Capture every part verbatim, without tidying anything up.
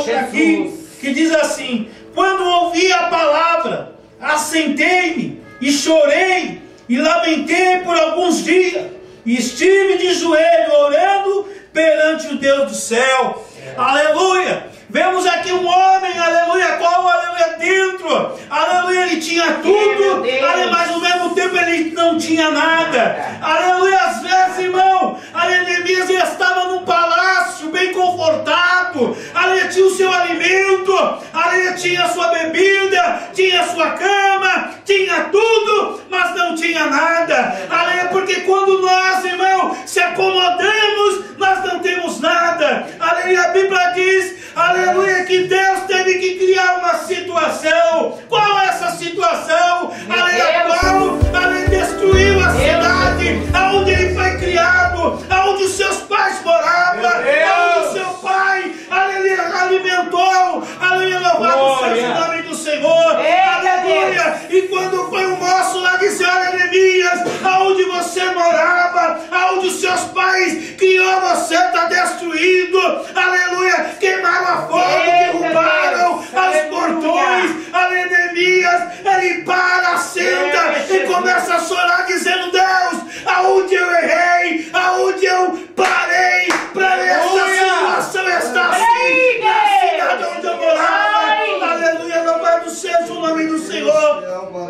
outra aqui, que diz assim: quando ouvi a palavra, assentei-me e chorei e lamentei por alguns dias, e estive de joelho orando perante o Deus do céu. É. Aleluia! Vemos aqui um homem, aleluia, qual, aleluia, dentro, aleluia, ele tinha tudo, aleluia, mas ao mesmo tempo ele não tinha nada, aleluia. Às vezes, irmão, aleluia, Neemias estava num palácio bem confortável, aleluia, tinha o seu alimento, aleluia, tinha a sua bebida, tinha a sua cama, tinha tudo, mas não tinha nada, aleluia, porque quando nós, irmão, se acomodamos, nós não temos nada, aleluia. A Bíblia diz, aleluia, que Deus teve que criar uma situação. Qual é essa situação? Aleluia, qual? Aleluia, destruiu a cidade aonde ele foi criado, aonde os seus pais moravam, aonde o seu pai, aleluia, alimentou, aleluia, louvado seja o nome do Senhor, aleluia. E quando foi o moço lá disse: olha, Neemias, aonde você morava, aonde os seus pais criou, você está destruído, aleluia, queimaram a fogo, derrubaram os portões, aleluia. Neemias, ele para, senta e começa a chorar, dizendo: Deus, aonde eu errei, aonde eu parei para essa situação estar assim, na cidade onde eu morava, aleluia, louvado seja o nome do Senhor,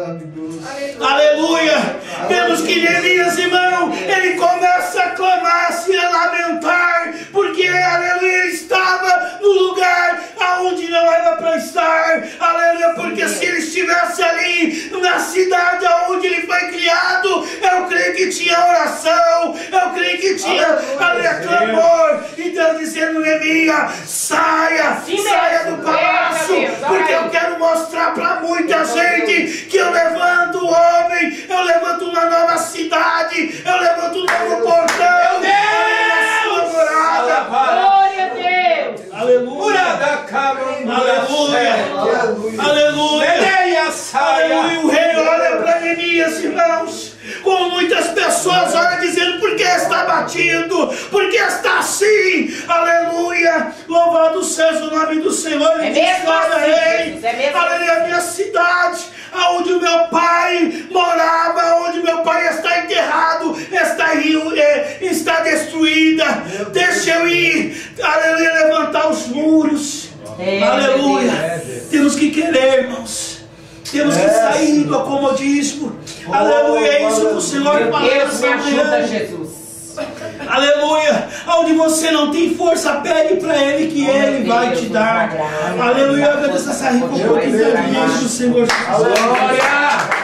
aleluia. Vemos que Neemias, irmão, ele começa a clamar, se a lamentar, porque, aleluia, ele estava no lugar aonde não era para estar, aleluia, porque se ele estivesse ali na cidade aonde ele foi criado, eu creio que tinha oração, eu creio que tinha, aleluia, clamor. Então dizendo: Neemias, saia, saia do palácio, porque eu quero mostrar para muita gente que eu levanto o homem, eu levanto uma nova cidade, eu levanto um novo portão, glória a Deus, aleluia, aleluia, aleluia, aleluia. O rei olha para Neemias, irmãos, como muitas pessoas olham dizendo: por que está batido, por que está assim, aleluia, louvado seja o nome do Senhor. É mesmo assim, rei, é mesmo aleluia, a minha cidade, aonde o meu pai morava, onde meu pai está enterrado, está, está destruída, deixa eu ir, aleluia, levantar os muros, é, aleluia. É, temos que querer, irmãos, temos é, que sair do acomodismo, oh, aleluia. É isso que o Senhor fala. Deus me ajuda, Jesus. Aleluia, onde você não tem força, pede para Ele que Ele vai te dar. Aleluia, agradeça essa rica oportunidade do Senhor. Aleluia.